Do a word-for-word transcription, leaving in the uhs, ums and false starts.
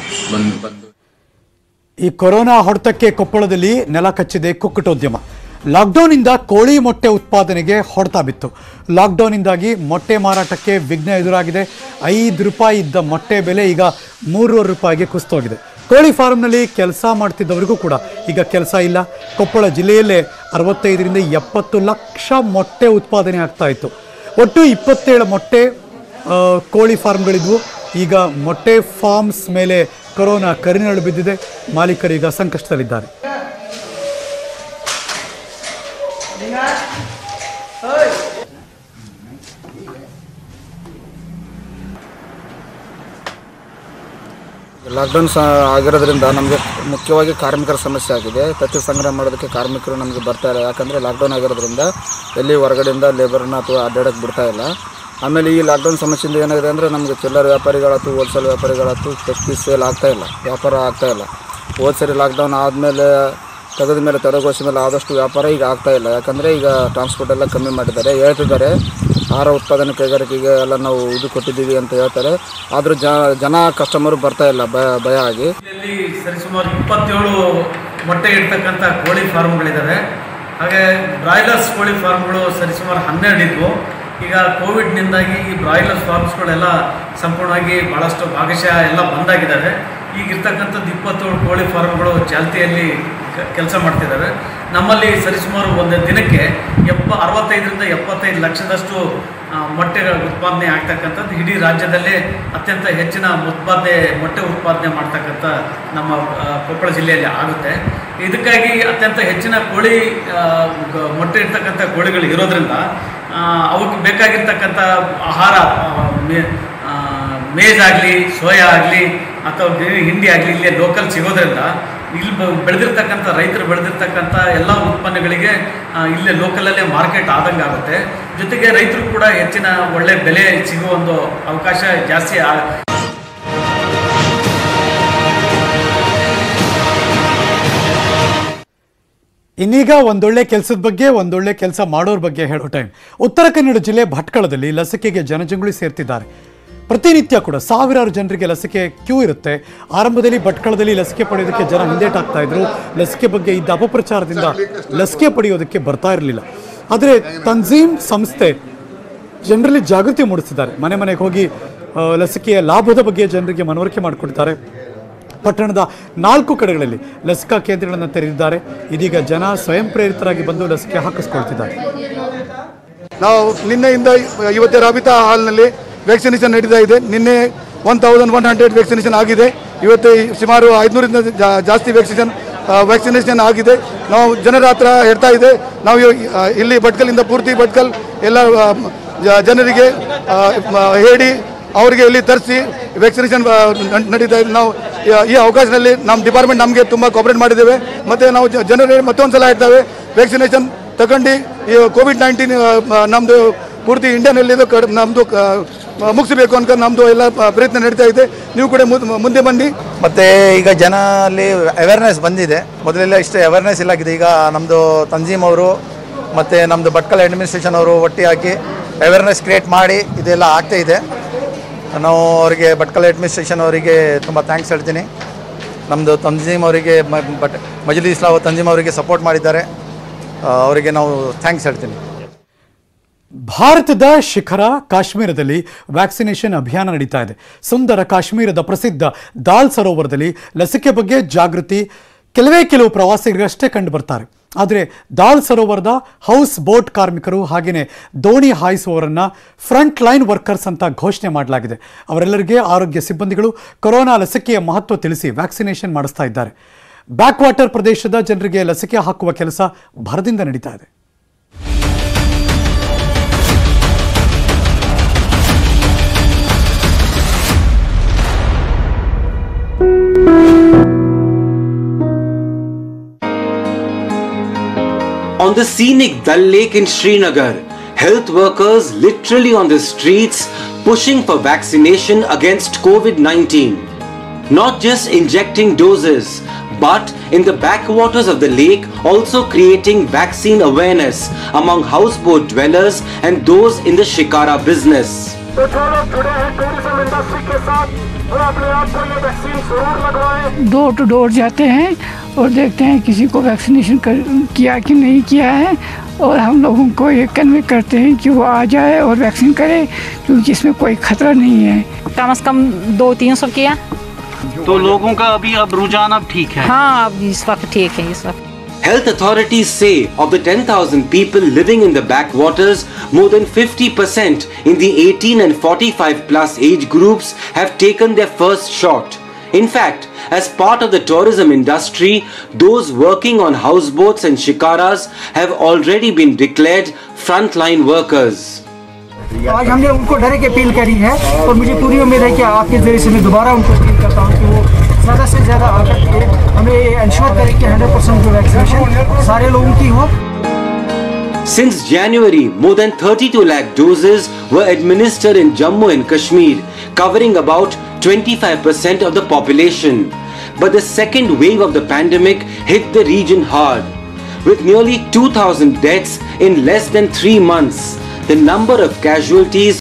ಬಂದು ಬಂದು ಈ ಕೊರೋನಾ ಹೊಡೆತಕ್ಕೆ ಕೊಪ್ಪಳದಲ್ಲಿ ನೆಲ ಕಚ್ಚಿದೆ ಕುಕ್ಕಟೋದ್ಯಮ. ಲಾಕ್ಡೌನ್ನಿಂದ ಕೋಳಿ ಮೊಟ್ಟೆ ಉತ್ಪಾದನೆಗೆ ಹೊಡೆತ ಬಿತ್ತು. ಲಾಕ್ಡೌನ್ನಿಂದಾಗಿ ಮೊಟ್ಟೆ ಮಾರಾಟಕ್ಕೆ ವಿಘ್ನ ಎದುರಾಗಿದೆ. ಐದು ರೂಪಾಯಿ ಇದ್ದ ಮೊಟ್ಟೆ ಬೆಲೆ ಈಗ ಮೂರುವರೆ ರೂಪಾಯಿಗೆ ಕುಸಿತೋಗಿದೆ. ಕೋಳಿ ಫಾರ್ಮ್ನಲ್ಲಿ ಕೆಲಸ ಮಾಡ್ತಿದ್ದವರಿಗೂ ಕೂಡ ಈಗ ಕೆಲಸ ಇಲ್ಲ. ಕೊಪ್ಪಳ ಜಿಲ್ಲೆಯಲ್ಲೇ ಅರವತ್ತೈದರಿಂದ ಎಪ್ಪತ್ತು ಲಕ್ಷ ಮೊಟ್ಟೆ ಉತ್ಪಾದನೆ ಆಗ್ತಾ ಇತ್ತು. ಒಟ್ಟು ಇಪ್ಪತ್ತೇಳು ಮೊಟ್ಟೆ ಕೋಳಿ ಫಾರ್ಮ್ಗಳಿದ್ವು. ಈಗ ಮೊಟ್ಟೆ ಫಾರ್ಮ್ಸ್ ಮೇಲೆ ಕೊರೋನಾ ಕರಿನೆರಳು ಬಿದ್ದಿದೆ. ಮಾಲೀಕರು ಈಗ ಸಂಕಷ್ಟದಲ್ಲಿದ್ದಾರೆ. ಲಾಕ್ಡೌನ್ ಸಹ ಆಗಿರೋದ್ರಿಂದ ನಮಗೆ ಮುಖ್ಯವಾಗಿ ಕಾರ್ಮಿಕರ ಸಮಸ್ಯೆ ಆಗಿದೆ. ತತ್ತಿ ಸಂಗ್ರಹ ಮಾಡೋದಕ್ಕೆ ಕಾರ್ಮಿಕರು ನಮಗೆ ಬರ್ತಾ ಇಲ್ಲ. ಯಾಕಂದರೆ ಲಾಕ್ಡೌನ್ ಆಗಿರೋದ್ರಿಂದ ಎಲ್ಲಿ ಹೊರಗಡೆಯಿಂದ ಲೇಬರ್ನ ಅಥವಾ ಅಡ್ಡಾಡೋಕ್ಕೆ ಬಿಡ್ತಾ ಇಲ್ಲ. ಆಮೇಲೆ ಈ ಲಾಕ್ಡೌನ್ ಸಮಸ್ಯೆಯಿಂದ ಏನಾಗಿದೆ ಅಂದರೆ ನಮಗೆ ಚಿಲ್ಲರೆ ವ್ಯಾಪಾರಿಗಳಾಯ್ತು, ಹೋಲ್ಸೇಲ್ ವ್ಯಾಪಾರಿಗಳಾಯ್ತು, ತತ್ತಿ ಸೇಲ್ ಆಗ್ತಾಯಿಲ್ಲ, ವ್ಯಾಪಾರ ಆಗ್ತಾಯಿಲ್ಲ. ಹೋದ ಸರಿ ಲಾಕ್ಡೌನ್ ಆದಮೇಲೆ ತೆಗೆದ ಮೇಲೆ ತೆರಗೋಸಿ ಮೇಲೆ ಆದಷ್ಟು ವ್ಯಾಪಾರ ಈಗ ಆಗ್ತಾಯಿಲ್ಲ. ಯಾಕಂದರೆ ಈಗ ಟ್ರಾನ್ಸ್ಪೋರ್ಟ್ ಎಲ್ಲ ಕಮ್ಮಿ ಮಾಡಿದ್ದಾರೆ. ಹೇಳ್ತಿದ್ದಾರೆ ಆಹಾರ ಉತ್ಪಾದನೆ ಕೈಗಾರಿಕೆಗೆ ಎಲ್ಲ ನಾವು ಇದು ಕೊಟ್ಟಿದ್ದೀವಿ ಅಂತ ಹೇಳ್ತಾರೆ. ಆದರೂ ಜನ ಕಸ್ಟಮರು ಬರ್ತಾಯಿಲ್ಲ, ಭಯ ಭಯ ಆಗಿ. ಇಲ್ಲಿ ಸರಿಸುಮಾರು ಇಪ್ಪತ್ತೇಳು ಮೊಟ್ಟೆ ಇಡ್ತಕ್ಕಂಥ ಕೋಳಿ ಫಾರ್ಮ್ಗಳಿದ್ದಾವೆ. ಹಾಗೆ ಬ್ರಾಯ್ಲರ್ಸ್ ಕೋಳಿ ಫಾರ್ಮ್ಗಳು ಸರಿಸುಮಾರು ಹನ್ನೆರಡು ಇದ್ವು. ಈಗ ಕೋವಿಡ್ನಿಂದಾಗಿ ಈ ಬ್ರಾಯ್ಲರ್ ಫಾರ್ಮ್ಸ್ಗಳೆಲ್ಲ ಸಂಪೂರ್ಣವಾಗಿ ಭಾಳಷ್ಟು ಭಾಗಶಃ ಎಲ್ಲ ಬಂದಾಗಿದ್ದಾವೆ. ಈಗಿರ್ತಕ್ಕಂಥದ್ದು ಇಪ್ಪತ್ತೇಳು ಕೋಳಿ ಫಾರ್ಮ್ಗಳು ಚಾಲ್ತಿಯಲ್ಲಿ ಕೆಲಸ ಮಾಡ್ತಿದ್ದಾವೆ. ನಮ್ಮಲ್ಲಿ ಸರಿಸುಮಾರು ಒಂದು ದಿನಕ್ಕೆ ಎಪ್ಪ ಅರವತ್ತೈದರಿಂದ ಎಪ್ಪತ್ತೈದು ಲಕ್ಷದಷ್ಟು ಮೊಟ್ಟೆಗಳ ಉತ್ಪಾದನೆ ಆಗ್ತಕ್ಕಂಥದ್ದು ಇಡೀ ರಾಜ್ಯದಲ್ಲೇ ಅತ್ಯಂತ ಹೆಚ್ಚಿನ ಉತ್ಪಾದನೆ ಮೊಟ್ಟೆ ಉತ್ಪಾದನೆ ಮಾಡ್ತಕ್ಕಂಥ ನಮ್ಮ ಕೊಪ್ಪಳ ಜಿಲ್ಲೆಯಲ್ಲಿ ಆಗುತ್ತೆ. ಇದಕ್ಕಾಗಿ ಅತ್ಯಂತ ಹೆಚ್ಚಿನ ಕೋಳಿ ಮೊಟ್ಟೆ ಇರ್ತಕ್ಕಂಥ ಕೋಳಿಗಳು ಇರೋದ್ರಿಂದ ಅವಕ್ಕೆ ಬೇಕಾಗಿರ್ತಕ್ಕಂಥ ಆಹಾರ ಮೇಜ್ ಆಗಲಿ, ಸೋಯಾ ಆಗಲಿ ಅಥವಾ ಹಿಂಡಿ ಆಗಲಿ ಇಲ್ಲೇ ಲೋಕಲ್ ಸಿಗೋದ್ರಿಂದ ಇಲ್ಲಿ ಬೆಳೆದಿರ್ತಕ್ಕಂಥ ರೈತರು ಬೆಳೆದಿರ್ತಕ್ಕಂಥ ಎಲ್ಲ ಉತ್ಪನ್ನಗಳಿಗೆ ಇಲ್ಲೇ ಲೋಕಲಲ್ಲೇ ಮಾರ್ಕೆಟ್ ಆದಂಗೆ ಆಗುತ್ತೆ. ಜೊತೆಗೆ ರೈತರು ಕೂಡ ಹೆಚ್ಚಿನ ಒಳ್ಳೆ ಬೆಲೆ ಸಿಗುವ ಒಂದು ಅವಕಾಶ ಜಾಸ್ತಿ ಆ ಇನ್ನೀಗ ಒಂದೊಳ್ಳೆ ಕೆಲಸದ ಬಗ್ಗೆ, ಒಂದೊಳ್ಳೆ ಕೆಲಸ ಮಾಡೋರ ಬಗ್ಗೆ ಹೇಳೋ ಟೈಮ್. ಉತ್ತರ ಕನ್ನಡ ಜಿಲ್ಲೆ ಭಟ್ಕಳದಲ್ಲಿ ಲಸಿಕೆಗೆ ಜನಜಂಗುಳಿ ಸೇರ್ತಿದ್ದಾರೆ. ಪ್ರತಿನಿತ್ಯ ಕೂಡ ಸಾವಿರಾರು ಜನರಿಗೆ ಲಸಿಕೆ ಕ್ಯೂ ಇರುತ್ತೆ. ಆರಂಭದಲ್ಲಿ ಭಟ್ಕಳದಲ್ಲಿ ಲಸಿಕೆ ಪಡೆಯೋದಕ್ಕೆ ಜನ ಹಿಂದೇಟಾಗ್ತಾ ಇದ್ರು. ಲಸಿಕೆ ಬಗ್ಗೆ ಇದ್ದ ಅಪಪ್ರಚಾರದಿಂದ ಲಸಿಕೆ ಪಡೆಯೋದಕ್ಕೆ ಬರ್ತಾ ಇರಲಿಲ್ಲ. ಆದರೆ ತಂಜೀಮ್ ಸಂಸ್ಥೆ ಜನರಲ್ಲಿ ಜಾಗೃತಿ ಮೂಡಿಸಿದ್ದಾರೆ. ಮನೆ ಮನೆಗೆ ಹೋಗಿ ಲಸಿಕೆಯ ಲಾಭದ ಬಗ್ಗೆ ಜನರಿಗೆ ಮನವರಿಕೆ ಮಾಡಿಕೊಡ್ತಾರೆ. ಪಟ್ಟಣದ ನಾಲ್ಕು ಕಡೆಗಳಲ್ಲಿ ಲಸಿಕಾ ಕೇಂದ್ರಗಳನ್ನು ತೆರೆದಿದ್ದಾರೆ. ಇದೀಗ ಜನ ಸ್ವಯಂ ಪ್ರೇರಿತರಾಗಿ ಬಂದು ಲಸಿಕೆ ಹಾಕಿಸ್ಕೊಳ್ತಿದ್ದಾರೆ. ನಾವು ನಿನ್ನೆಯಿಂದ ಇವತ್ತೇ ರಾಬಿತಾ ಹಾಲ್ನಲ್ಲಿ ವ್ಯಾಕ್ಸಿನೇಷನ್ ನಡೀತಾ ಇದೆ. ನಿನ್ನೆ one thousand one hundred vaccination ಆಗಿದೆ. ಇವತ್ತು ಸುಮಾರು ಐದುನೂರಿಂದ ಜಾಸ್ತಿ ವ್ಯಾಕ್ಸಿನೇಷನ್ ವ್ಯಾಕ್ಸಿನೇಷನ್ ಆಗಿದೆ. ನಾವು ಜನರ ಹತ್ರ ಹೇಳ್ತಾ ಇದೆ, ನಾವು ಇಲ್ಲಿ ಭಟ್ಕಲಿಂದ ಪೂರ್ತಿ ಭಟ್ಕಲ್ ಎಲ್ಲ ಜನರಿಗೆ ಹೇಳಿ ಅವರಿಗೆ ಇಲ್ಲಿ ತರಿಸಿ ವ್ಯಾಕ್ಸಿನೇಷನ್ ನಡೀತಾ ಇದೆ. ನಾವು ಈ ಅವಕಾಶದಲ್ಲಿ ನಮ್ಮ ಡಿಪಾರ್ಟ್ಮೆಂಟ್ ನಮಗೆ ತುಂಬ ಕೋಆಪರೇಟ್ ಮಾಡಿದ್ದೇವೆ. ಮತ್ತು ನಾವು ಜನರಿಗೆ ಮತ್ತೊಂದು ಸಲ ಹೇಳ್ತೇವೆ, ವ್ಯಾಕ್ಸಿನೇಷನ್ ತಗೊಂಡು ಈ ಕೋವಿಡ್ ನೈನ್ಟೀನ್ ನಮ್ಮದು ಪೂರ್ತಿ ಇಂಡಿಯಾನಲ್ಲಿ ನಮ್ಮದು ಮುಗಿಸಬೇಕು ಅಂತ ನಮ್ಮದು ಎಲ್ಲ ಪ್ರಯತ್ನ ನಡೀತಾ ಇದೆ. ನೀವು ಕೂಡ ಮುಂದೆ ಬನ್ನಿ. ಮತ್ತು ಈಗ ಜನ ಅಲ್ಲಿ ಅವೇರ್ನೆಸ್ ಬಂದಿದೆ. ಮೊದಲೆಲ್ಲ ಇಷ್ಟು ಅವೇರ್ನೆಸ್ ಇಲ್ಲಾಗಿದೆ. ಈಗ ನಮ್ಮದು ತಂಜೀಮ್ ಅವರು ಮತ್ತು ನಮ್ಮದು ಭಟ್ಕಲ್ ಅಡ್ಮಿನಿಸ್ಟ್ರೇಷನ್ ಅವರು ಒಟ್ಟಿ ಹಾಕಿ ಅವೇರ್ನೆಸ್ ಕ್ರಿಯೇಟ್ ಮಾಡಿ ಇದೆಲ್ಲ ಆಗ್ತಾ ಇದೆ. ನಾವು ಅವರಿಗೆ ಭಟ್ಕಲ್ ಅಡ್ಮಿನಿಸ್ಟ್ರೇಷನ್ ಅವರಿಗೆ ತುಂಬ ಥ್ಯಾಂಕ್ಸ್ ಹೇಳ್ತೀನಿ. ನಮ್ಮದು ತಂಜೀಮ್ ಅವರಿಗೆ ಬಟ್ ಮಜ್ಲಿಸ್ ಇಸ್ಲಾಂ ತಂಜೀಮ್ ಅವರಿಗೆ ಸಪೋರ್ಟ್ ಮಾಡಿದ್ದಾರೆ. ಅವರಿಗೆ ನಾವು ಥ್ಯಾಂಕ್ಸ್ ಹೇಳ್ತೀನಿ. ಭಾರತದ ಶಿಖರ ಕಾಶ್ಮೀರದಲ್ಲಿ ವ್ಯಾಕ್ಸಿನೇಷನ್ ಅಭಿಯಾನ ನಡೀತಾ ಇದೆ. ಸುಂದರ ಕಾಶ್ಮೀರದ ಪ್ರಸಿದ್ಧ ದಾಲ್ ಸರೋವರದಲ್ಲಿ ಲಸಿಕೆ ಬಗ್ಗೆ ಜಾಗೃತಿ ಕೆಲವೇ ಕೆಲವು ಪ್ರವಾಸಿಗರಷ್ಟೇ ಕಂಡು ಬರ್ತಾರೆ. ಆದರೆ ದಾಲ್ ಸರೋವರದ ಹೌಸ್ ಬೋಟ್ ಕಾರ್ಮಿಕರು ಹಾಗೆಯೇ ದೋಣಿ ಹಾಯಿಸುವವರನ್ನು ಫ್ರಂಟ್ ಲೈನ್ ವರ್ಕರ್ಸ್ ಅಂತ ಘೋಷಣೆ ಮಾಡಲಾಗಿದೆ. ಅವರೆಲ್ಲರಿಗೆ ಆರೋಗ್ಯ ಸಿಬ್ಬಂದಿಗಳು ಕೊರೋನಾ ಲಸಿಕೆಯ ಮಹತ್ವ ತಿಳಿಸಿ ವ್ಯಾಕ್ಸಿನೇಷನ್ ಮಾಡಿಸ್ತಾ ಇದ್ದಾರೆ. ಬ್ಯಾಕ್ ವಾಟರ್ ಪ್ರದೇಶದ ಜನರಿಗೆ ಲಸಿಕೆ ಹಾಕುವ ಕೆಲಸ ಭರದಿಂದ ನಡೀತಾ ಇದೆ. On the scenic Dal Lake in Srinagar, health workers literally on the streets pushing for vaccination against COVID nineteen. Not just injecting doses, but in the backwaters of the lake also creating vaccine awareness among houseboat dwellers and those in the shikara business. तो जो लोग जुड़े हैं tourism industry के साथ वो अपने आप को ये वैक्सीन जरूर डोर टू डोर जाते हैं और देखते हैं किसी को वैक्सीनेशन कर किया कि नहीं किया है, और हम लोगों को ये कन्वे करते हैं कि वो आ जाए और वैक्सीन करे, क्योंकि इसमें कोई खतरा नहीं है। कम से कम दो तीन सौ किया तो लोगों का अभी अब रुझान अब ठीक है? हाँ, अब इस वक्त ठीक है इस वक्त। Health authorities say of the ten thousand people living in the backwaters, more than fifty percent in the eighteen and forty-five plus age groups have taken their first shot. In fact, as part of the tourism industry, those working on houseboats and shikaras have already been declared frontline workers. आज हमने उनको direct appeal करी है और मुझे पूरी उम्मीद है कि आपके जरिए से मैं दोबारा उनको अपील करता हूँ कि वो ज़्यादा से ज़्यादा आकर के हमें इंश्योर करें कि हंड्रेड परसेंट जो वैक्सीनेशन सारे लोगों की हो। Since January, more than thirty-two lakh doses were administered in Jammu and Kashmir, covering about twenty-five percent of the population. But the second wave of the pandemic hit the region hard. With nearly two thousand deaths in less than three months, the number of casualties